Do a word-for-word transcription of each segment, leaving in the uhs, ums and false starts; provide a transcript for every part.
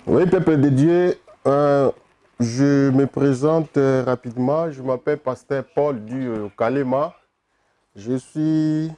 Oui, peuple de Dieu, euh, je me présente euh, rapidement. Je m'appelle Pasteur Paul du euh, Kalema. Je suis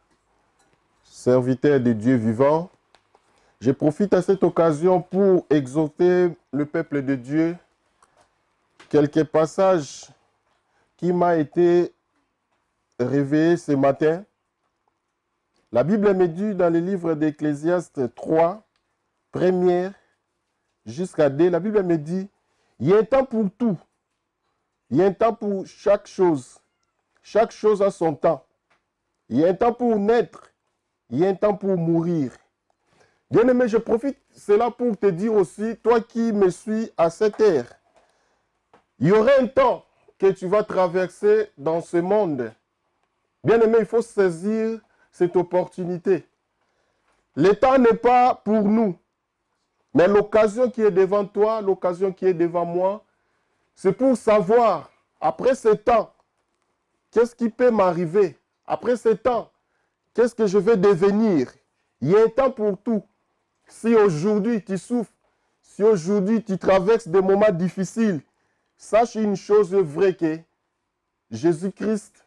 serviteur de Dieu vivant. Je profite à cette occasion pour exhorter le peuple de Dieu. Quelques passages qui m'ont été révélés ce matin. La Bible me dit dans le livre d'Ecclésiaste trois, première jusqu'à deux, la Bible me dit, il y a un temps pour tout. Il y a un temps pour chaque chose. Chaque chose a son temps. Il y a un temps pour naître. Il y a un temps pour mourir. Bien-aimé, je profite cela pour te dire aussi, toi qui me suis à cette ère, il y aura un temps que tu vas traverser dans ce monde. Bien-aimé, il faut saisir cette opportunité. Le temps n'est pas pour nous, mais l'occasion qui est devant toi, l'occasion qui est devant moi, c'est pour savoir, après ce temps, qu'est-ce qui peut m'arriver? Après ce temps, qu'est-ce que je vais devenir? Il y a un temps pour tout. Si aujourd'hui tu souffres, si aujourd'hui tu traverses des moments difficiles, sache une chose vraie que Jésus-Christ,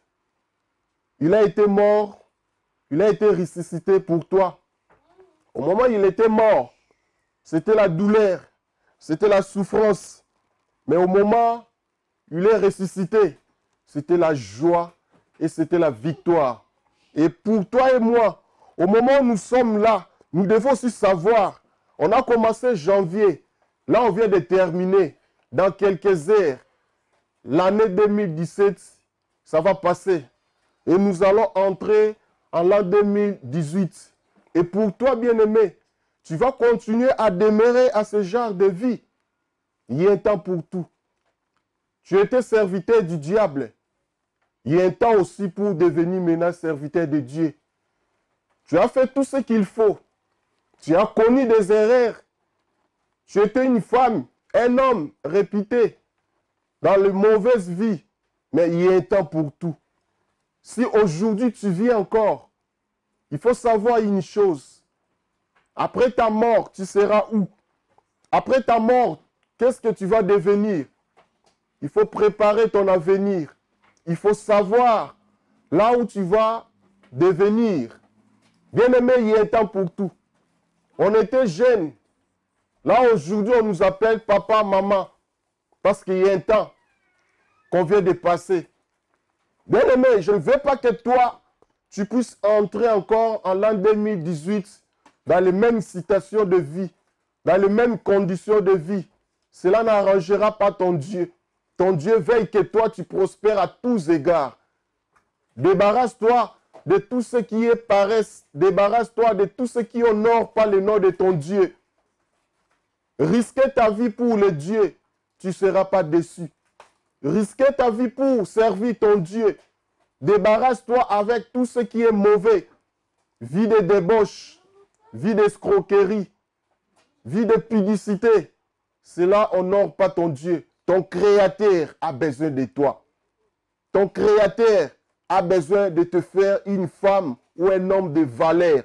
il a été mort, il a été ressuscité pour toi. Au moment où il était mort, c'était la douleur, c'était la souffrance. Mais au moment où il est ressuscité, c'était la joie et c'était la victoire. Et pour toi et moi, au moment où nous sommes là, nous devons aussi savoir, on a commencé janvier, là on vient de terminer, dans quelques heures, l'année deux mille dix-sept, ça va passer. Et nous allons entrer en l'an deux mille dix-huit. Et pour toi, bien-aimé, tu vas continuer à demeurer à ce genre de vie. Il y a un temps pour tout. Tu étais serviteur du diable. Il y a un temps aussi pour devenir maintenant serviteur de Dieu. Tu as fait tout ce qu'il faut. Tu as connu des erreurs. Tu étais une femme, un homme réputé dans les mauvaises vies. Mais il y a un temps pour tout. Si aujourd'hui tu vis encore, il faut savoir une chose. Après ta mort, tu seras où? Après ta mort, qu'est-ce que tu vas devenir? Il faut préparer ton avenir. Il faut savoir là où tu vas devenir. Bien-aimé, il y a un temps pour tout. On était jeunes. Là, aujourd'hui, on nous appelle papa, maman. Parce qu'il y a un temps qu'on vient de passer. Bien-aimé, je ne veux pas que toi, tu puisses entrer encore en l'an deux mille dix-huit dans les mêmes situations de vie, dans les mêmes conditions de vie. Cela n'arrangera pas ton Dieu. Ton Dieu veille que toi, tu prospères à tous égards. Débarrasse-toi de tout ce qui est paresse. Débarrasse-toi de tout ce qui honore pas le nom de ton Dieu. Risquer ta vie pour le Dieu, tu ne seras pas déçu. Risquer ta vie pour servir ton Dieu. Débarrasse-toi avec tout ce qui est mauvais. Vie de débauche, vie d'escroquerie, vie de pudicité. Cela honore pas ton Dieu. Ton Créateur a besoin de toi. Ton Créateur a besoin de te faire une femme ou un homme de valeur.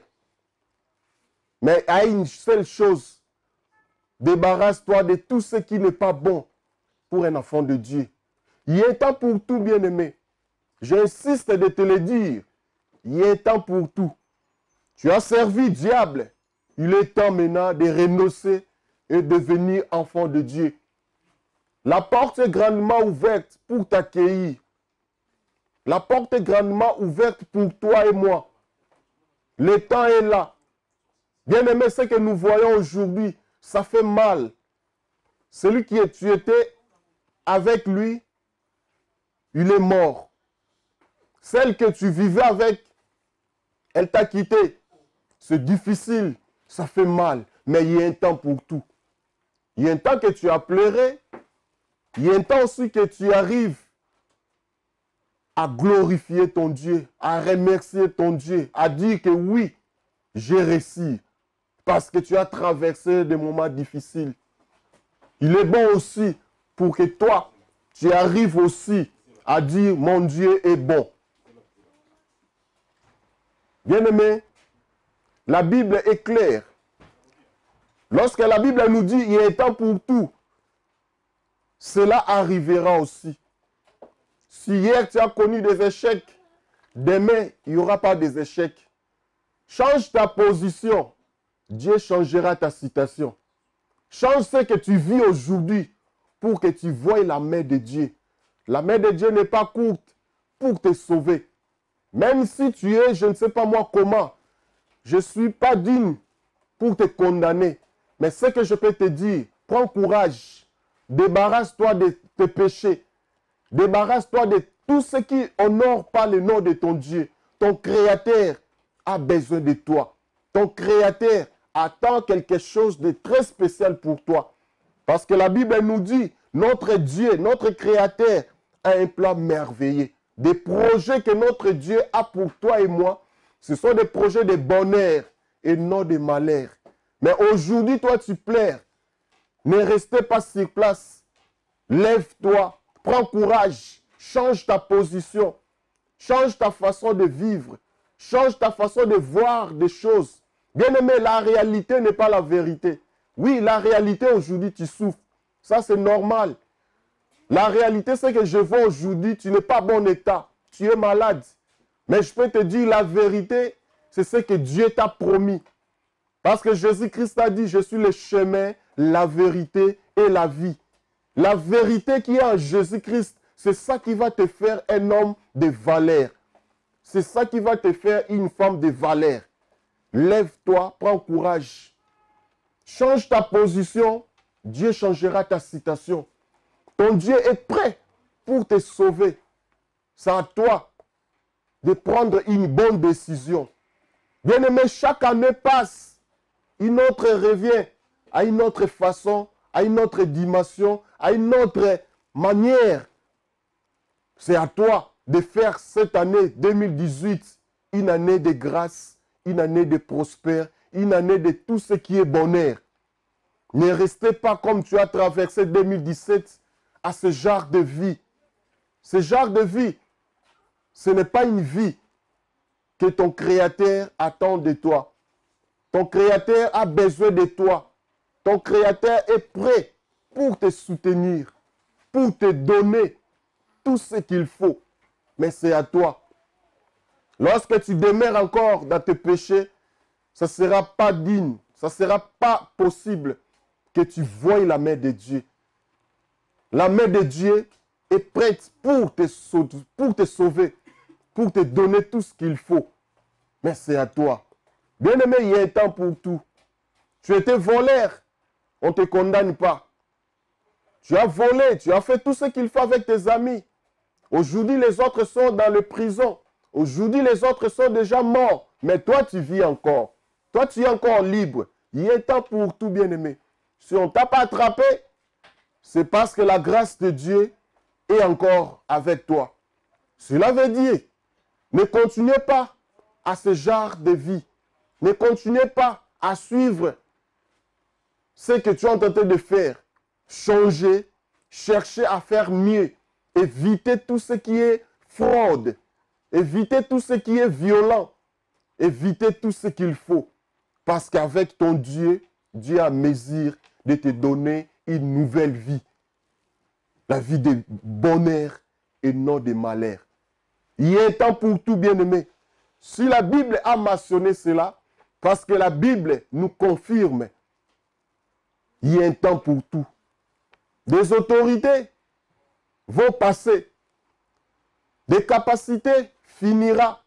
Mais à une seule chose, débarrasse-toi de tout ce qui n'est pas bon pour un enfant de Dieu. Il y a un temps pour tout, bien-aimé. J'insiste de te le dire. Il y a un temps pour tout. Tu as servi diable. Il est temps maintenant de renoncer et devenir enfant de Dieu. La porte est grandement ouverte pour t'accueillir. La porte est grandement ouverte pour toi et moi. Le temps est là. Bien-aimé, ce que nous voyons aujourd'hui, ça fait mal. Celui qui est, tu étais avec lui, il est mort. Celle que tu vivais avec, elle t'a quitté. C'est difficile, ça fait mal, mais il y a un temps pour tout. Il y a un temps que tu as pleuré, il y a un temps aussi que tu arrives à glorifier ton Dieu, à remercier ton Dieu, à dire que oui, j'ai réussi, parce que tu as traversé des moments difficiles. Il est bon aussi pour que toi, tu arrives aussi à dire mon Dieu est bon. Bien-aimé, la Bible est claire. Lorsque la Bible nous dit il y a un temps pour tout, cela arrivera aussi. Si hier tu as connu des échecs, demain il n'y aura pas des échecs. Change ta position, Dieu changera ta situation. Change ce que tu vis aujourd'hui pour que tu voies la main de Dieu. La main de Dieu n'est pas courte pour te sauver. Même si tu es, je ne sais pas moi comment, je ne suis pas digne pour te condamner. Mais ce que je peux te dire, prends courage, débarrasse-toi de tes péchés, débarrasse-toi de tout ce qui honore pas le nom de ton Dieu. Ton Créateur a besoin de toi. Ton Créateur attend quelque chose de très spécial pour toi. Parce que la Bible nous dit, notre Dieu, notre Créateur a un plan merveilleux. Des projets que notre Dieu a pour toi et moi, ce sont des projets de bonheur et non de malheur. Mais aujourd'hui, toi, tu pleures. Ne restez pas sur place. Lève-toi, prends courage, change ta position, change ta façon de vivre, change ta façon de voir des choses. Bien-aimé, la réalité n'est pas la vérité. Oui, la réalité aujourd'hui, tu souffres. Ça, c'est normal. La réalité, c'est que je vois aujourd'hui, tu n'es pas bon état. Tu es malade. Mais je peux te dire la vérité, c'est ce que Dieu t'a promis. Parce que Jésus-Christ a dit, je suis le chemin, la vérité et la vie. La vérité qui est en Jésus-Christ, c'est ça qui va te faire un homme de valeur. C'est ça qui va te faire une femme de valeur. Lève-toi, prends courage. Change ta position, Dieu changera ta situation. Ton Dieu est prêt pour te sauver. C'est à toi de prendre une bonne décision. Bien-aimé, chaque année passe. Une autre revient à une autre façon, à une autre dimension, à une autre manière. C'est à toi de faire cette année deux mille dix-huit une année de grâce, une année de prospère, une année de tout ce qui est bonheur. Ne restez pas comme tu as traversé deux mille dix-sept à ce genre de vie. Ce genre de vie, ce n'est pas une vie que ton Créateur attend de toi. Ton Créateur a besoin de toi. Ton Créateur est prêt pour te soutenir, pour te donner tout ce qu'il faut. Mais c'est à toi. Lorsque tu demeures encore dans tes péchés, ce ne sera pas digne, ce ne sera pas possible que tu voies la main de Dieu. La main de Dieu est prête pour te sauver, pour te sauver, pour te donner tout ce qu'il faut. Mais c'est à toi. Bien-aimé, il y a un temps pour tout. Tu étais voleur, on ne te condamne pas. Tu as volé, tu as fait tout ce qu'il faut avec tes amis. Aujourd'hui, les autres sont dans les prisons. Aujourd'hui, les autres sont déjà morts. Mais toi, tu vis encore. Toi, tu es encore libre. Il y a un temps pour tout, bien-aimé. Si on ne t'a pas attrapé, c'est parce que la grâce de Dieu est encore avec toi. Cela veut dire, ne continuez pas à ce genre de vie. Ne continuez pas à suivre ce que tu es en train de faire. Changer, chercher à faire mieux. Évitez tout ce qui est fraude. Évitez tout ce qui est violent. Évitez tout ce qu'il faut. Parce qu'avec ton Dieu, Dieu a mesure de te donner une nouvelle vie. La vie de bonheur et non de malheur. Il y a un temps pour tout, bien-aimé. Si la Bible a mentionné cela, parce que la Bible nous confirme, il y a un temps pour tout. Des autorités vont passer. Des capacités finira.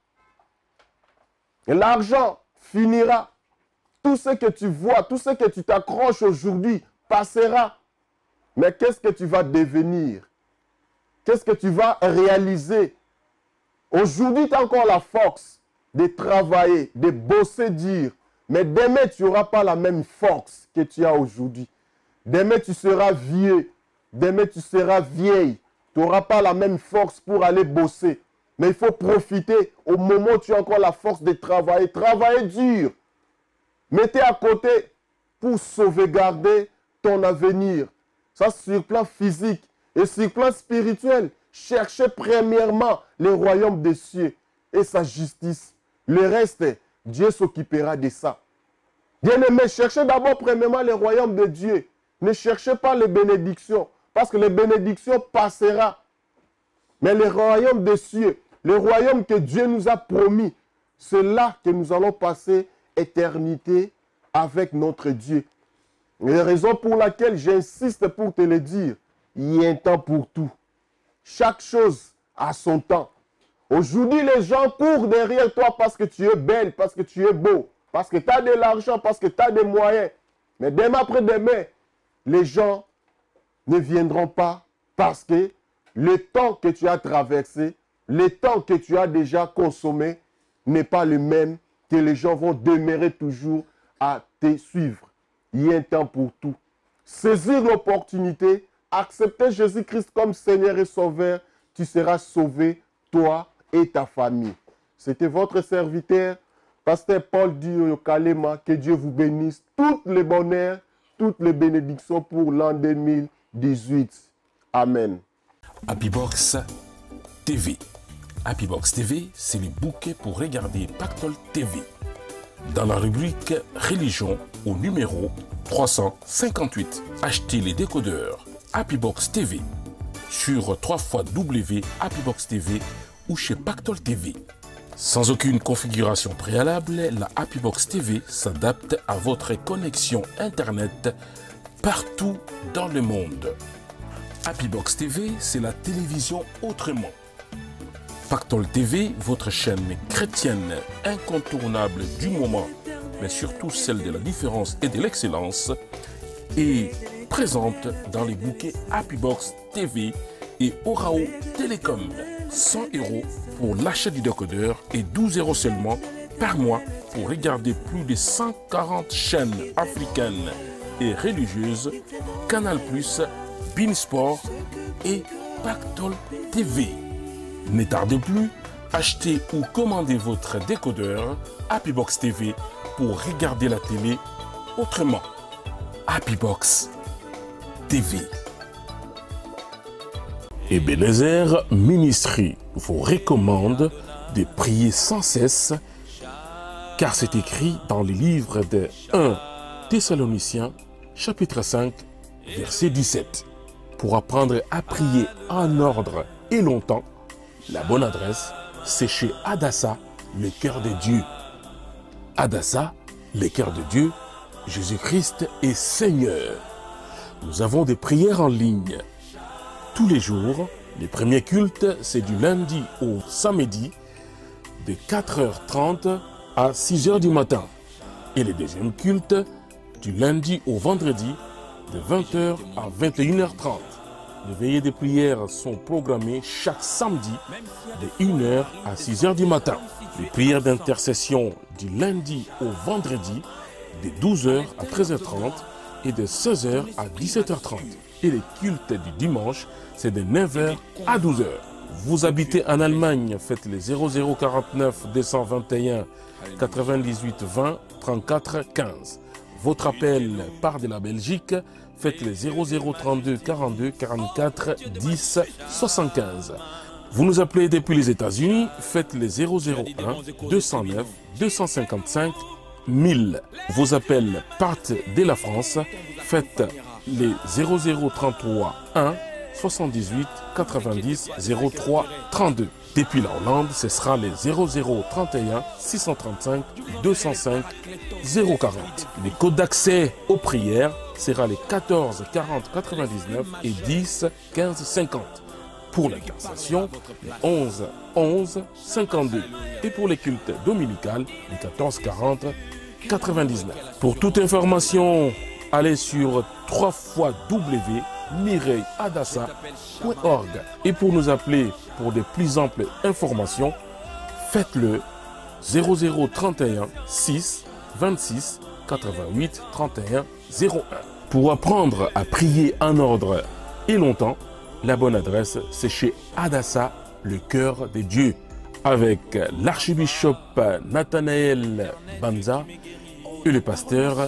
L'argent finira. Tout ce que tu vois, tout ce que tu t'accroches aujourd'hui passera. Mais qu'est-ce que tu vas devenir? Qu'est-ce que tu vas réaliser? Aujourd'hui, tu as encore la force de travailler, de bosser dur. Mais demain, tu n'auras pas la même force que tu as aujourd'hui. Demain, tu seras vieux. Demain, tu seras vieille. Tu n'auras pas la même force pour aller bosser. Mais il faut profiter au moment où tu as encore la force de travailler. Travailler dur. Mettez à côté pour sauvegarder ton avenir. Ça, sur le plan physique et sur le plan spirituel. Cherchez premièrement le royaume des cieux et sa justice. Le reste, Dieu s'occupera de ça. Bien-aimés, cherchez d'abord premièrement le royaume de Dieu. Ne cherchez pas les bénédictions, parce que les bénédictions passeront. Mais le royaume des cieux, le royaume que Dieu nous a promis, c'est là que nous allons passer éternité avec notre Dieu. Et la raison pour laquelle j'insiste pour te le dire, il y a un temps pour tout. Chaque chose a son temps. Aujourd'hui, les gens courent derrière toi parce que tu es belle, parce que tu es beau, parce que tu as de l'argent, parce que tu as des moyens. Mais demain après-demain, les gens ne viendront pas parce que le temps que tu as traversé, le temps que tu as déjà consommé n'est pas le même, que les gens vont demeurer toujours à te suivre. Il y a un temps pour tout. Saisir l'opportunité, accepter Jésus-Christ comme Seigneur et Sauveur, tu seras sauvé, toi et ta famille. C'était votre serviteur, Pasteur Paul Dio Kalema. Que Dieu vous bénisse. Toutes les bonheurs, toutes les bénédictions pour l'an deux mille dix-huit. Amen. Happybox T V. Happybox T V, c'est le bouquet pour regarder Pactole T V. Dans la rubrique Religion, au numéro trois cent cinquante-huit, achetez les décodeurs Happybox T V sur w w w point happybox t v ou chez Pactole T V. Sans aucune configuration préalable, la Happybox T V s'adapte à votre connexion Internet partout dans le monde. Happybox T V, c'est la télévision autrement. Pactole T V, votre chaîne chrétienne incontournable du moment, mais surtout celle de la différence et de l'excellence, est présente dans les bouquets Happybox T V et Orao Télécom. cent euros pour l'achat du décodeur et douze euros seulement par mois pour regarder plus de cent quarante chaînes africaines et religieuses, Canal plus, Beansport et Pactole T V. Ne tardez plus, achetez ou commandez votre décodeur Happybox T V pour regarder la télé autrement. Happybox T V. Ebenezer Ministry vous recommande de prier sans cesse, car c'est écrit dans le livre de premier Thessaloniciens, chapitre cinq, verset dix-sept. Pour apprendre à prier en ordre et longtemps, la bonne adresse, c'est chez Adassa, le cœur de Dieu. Adassa, le cœur de Dieu, Jésus-Christ est Seigneur. Nous avons des prières en ligne tous les jours. Les premiers cultes, c'est du lundi au samedi, de quatre heures trente à six heures du matin. Et les deuxièmes cultes, du lundi au vendredi, de vingt heures à vingt et une heures trente. Les veillées de prière sont programmées chaque samedi, de une heure à six heures du matin. Les prières d'intercession du lundi au vendredi, de douze heures à treize heures trente et de seize heures à dix-sept heures trente. Et les cultes du dimanche, c'est de neuf heures à douze heures. Vous habitez en Allemagne, faites les zéro zéro quarante-neuf deux cent vingt et un quatre-vingt-dix-huit vingt trente-quatre quinze. Votre appel part de la Belgique, faites les zéro zéro trente-deux quarante-deux quarante-quatre dix soixante-quinze. Vous nous appelez depuis les États-Unis, faites les zéro zéro un deux cent neuf deux cent cinquante-cinq mille. Vos appels partent de la France, faites les zéro zéro trente-trois un soixante-dix-huit quatre-vingt-dix zéro trois trente-deux. Depuis la Hollande, ce sera les zéro zéro trente et un six cent trente-cinq deux cent cinq zéro quarante. Les codes d'accès aux prières sera les quatorze quarante quatre-vingt-dix-neuf et dix quinze cinquante. Pour l'intercession, les onze onze cinquante-deux. Et pour les cultes dominicales, les quatorze quarante quatre-vingt-dix-neuf. Pour toute information, allez sur w w w point mireille adassa point org. Et pour nous appeler pour de plus amples informations, faites-le zéro zéro trente et un six vingt-six quatre-vingt-huit trente et un zéro un. Pour apprendre à prier en ordre et longtemps, la bonne adresse, c'est chez Adassa, le cœur de Dieu, avec l'archibishop Nathanaël Banza et le pasteur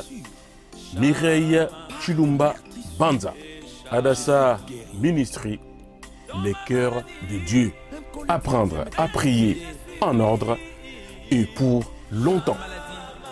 Mireille Chilumba Banza. Adassa Ministry, le cœur de Dieu. Apprendre à prier en ordre et pour longtemps.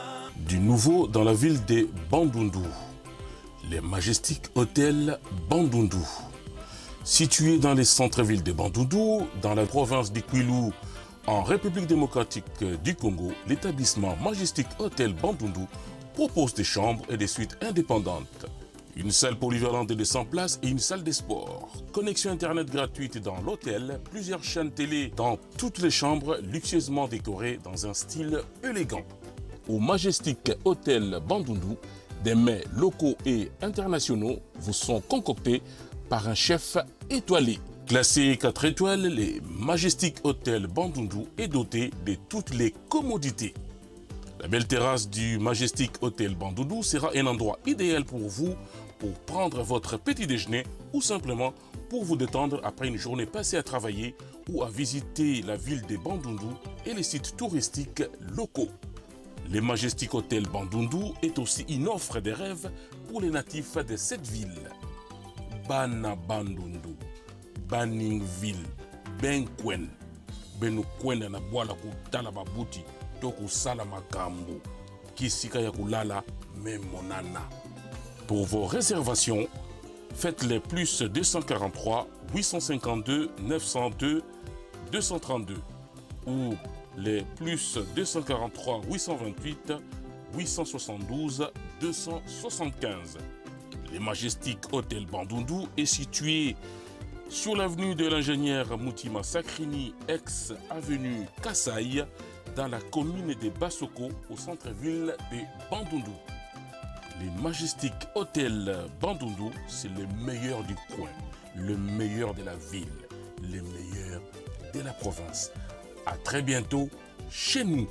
Du nouveau dans la ville de Bandundu, les Majestic Hôtels Bandundu. Situé dans les centres-villes de Bandundu, dans la province du Kwilu, en République démocratique du Congo, l'établissement Majestic Hotel Bandundu propose des chambres et des suites indépendantes. Une salle polyvalente de cent places et une salle de sport. Connexion internet gratuite dans l'hôtel, plusieurs chaînes télé dans toutes les chambres luxueusement décorées dans un style élégant. Au Majestic Hotel Bandundu, des mets locaux et internationaux vous sont concoctés par un chef étoilé. Classé quatre étoiles, les Majestic Hotel Bandundu est doté de toutes les commodités. La belle terrasse du Majestic Hotel Bandundu sera un endroit idéal pour vous pour prendre votre petit déjeuner ou simplement pour vous détendre après une journée passée à travailler ou à visiter la ville de Bandundu et les sites touristiques locaux. Le Majestic Hotel Bandundu est aussi une offre de rêve pour les natifs de cette ville. Bana Bandundu, Baningville, Benkwen, Benukwen na boala kutala babuti, toku sala makambo, kisika ya kulala memonana. Pour vos réservations, faites les plus deux cent quarante-trois huit cent cinquante-deux neuf cent deux deux cent trente-deux ou les plus deux cent quarante-trois huit cent vingt-huit huit cent soixante-douze deux cent soixante-quinze. Le Majestic Hotel Bandundu est situé sur l'avenue de l'ingénieur Moutima Sakrini, ex-avenue Kassai, dans la commune de Bassoko, au centre-ville de Bandundu. Le Majestic Hotel Bandundu, c'est le meilleur du coin, le meilleur de la ville, le meilleur de la province. À très bientôt chez nous.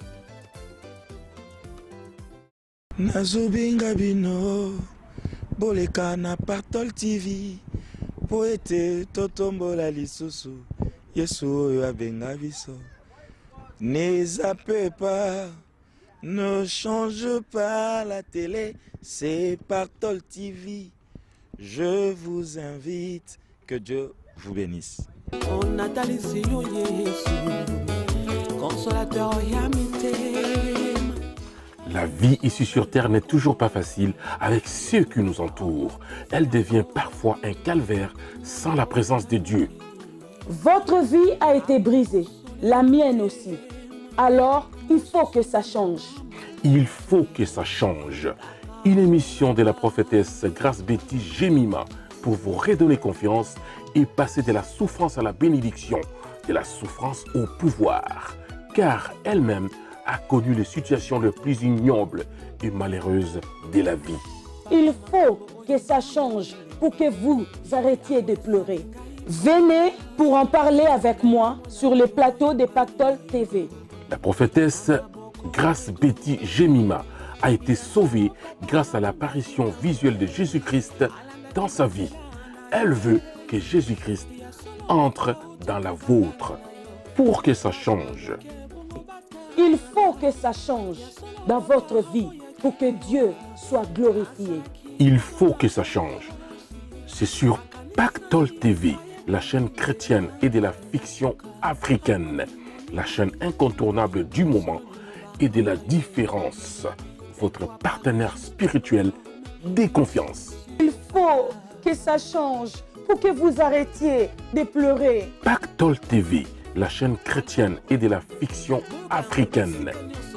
Nazobinga bino, boleka na Pactol T V, poete totombola lisusu, Yesu oyo abenga biso. Ne zappez pas, ne change pas la télé, c'est Pactol T V. Je vous invite, que Dieu vous bénisse. On a talisé yo Yesu, consolateur yamite. La vie ici sur terre n'est toujours pas facile avec ceux qui nous entourent. Elle devient parfois un calvaire sans la présence de Dieu. Votre vie a été brisée, la mienne aussi. Alors, il faut que ça change. Il faut que ça change. Une émission de la prophétesse Grace Betty Jemima pour vous redonner confiance et passer de la souffrance à la bénédiction, de la souffrance au pouvoir. Car elle-même a connu les situations les plus ignobles et malheureuses de la vie. Il faut que ça change pour que vous arrêtiez de pleurer. Venez pour en parler avec moi sur le plateau de Pactol T V. La prophétesse Grace Betty Jemima a été sauvée grâce à l'apparition visuelle de Jésus-Christ dans sa vie. Elle veut que Jésus-Christ entre dans la vôtre pour que ça change. Il faut que ça change dans votre vie pour que Dieu soit glorifié. Il faut que ça change. C'est sur Pactol T V, la chaîne chrétienne et de la fiction africaine, la chaîne incontournable du moment et de la différence, votre partenaire spirituel des confiances. Il faut que ça change pour que vous arrêtiez de pleurer. Pactol T V, la chaîne chrétienne et de la fiction africaine.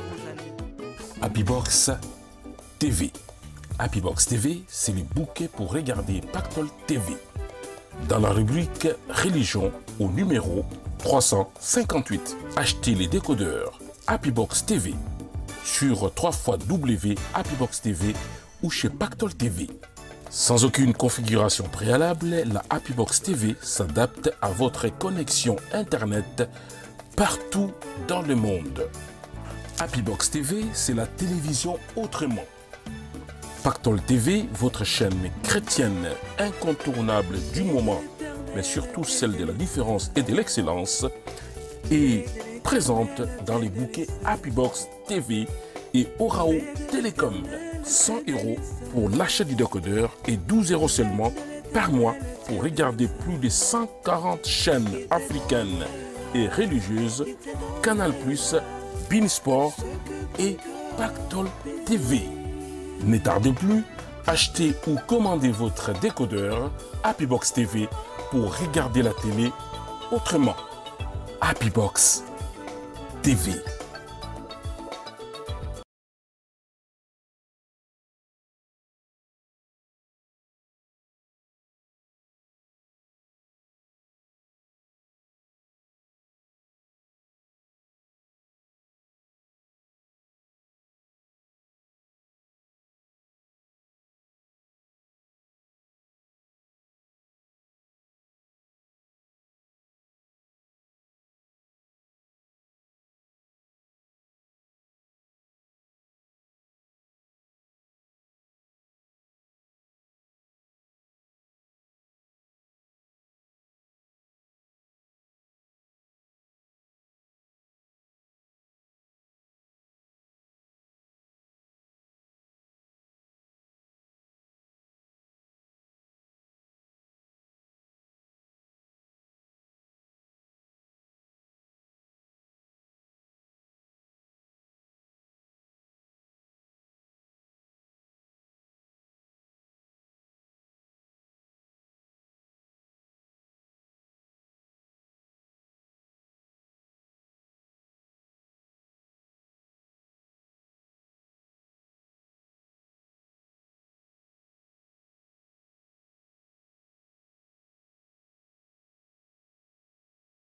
Happybox T V. Happybox T V, c'est le bouquet pour regarder Pactol T V. Dans la rubrique Religion, au numéro trois cent cinquante-huit. Achetez les décodeurs Happybox T V sur w w w point happybox t v ou chez Pactol T V. Sans aucune configuration préalable, la Happybox T V s'adapte à votre connexion Internet partout dans le monde. Happybox T V, c'est la télévision autrement. Pactol T V, votre chaîne chrétienne incontournable du moment, mais surtout celle de la différence et de l'excellence, est présente dans les bouquets Happybox T V et Orao Télécom. cent euros pour l'achat du décodeur et douze euros seulement par mois pour regarder plus de cent quarante chaînes africaines et religieuses, Canal plus, Beansport et Pactol T V. Ne tardez plus, achetez ou commandez votre décodeur Happybox T V pour regarder la télé autrement. Happybox T V.